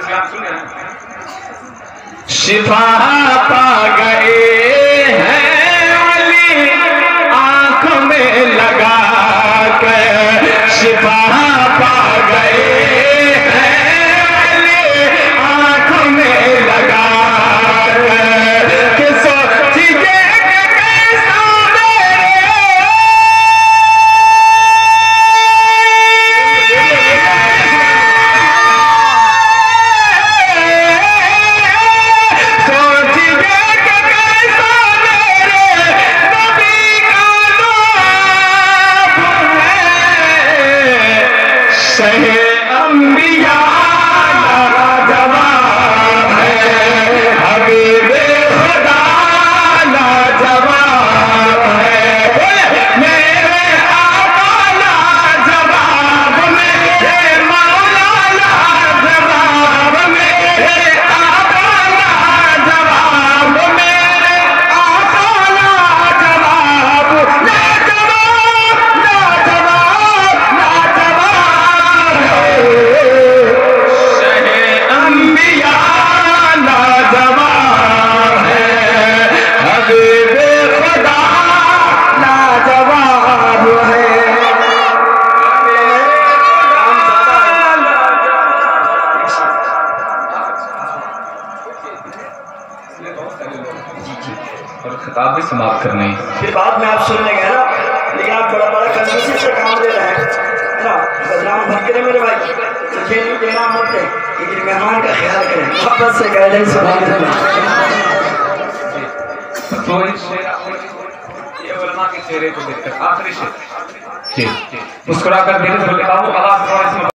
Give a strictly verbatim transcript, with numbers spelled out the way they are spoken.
شفا پا گئے ہیں علی آنکھوں میں لگا کر، شفا پا گئے ہیں علی آنکھوں میں لگا کر، کہ سوچیے کہ کیسا اور خطاب بھی سماعت کرنے ہیں، پھر بعد میں آپ سننے گئے نا، لیکن آپ بڑا بڑا کنجوسی سے کام دے رہے ہیں نا، بدنام بھٹ کریں میرے بھائی، مجھے نہیں دینا ہوتے، لیکن مہمان کا خیال کریں، محبت سے کہہ دیں سبحان اللہ۔ تو اس شعر یہ علماء کے چہرے کو دیکھ کر آخری شعر مسکرا کر میرے سے بتاؤ اللہ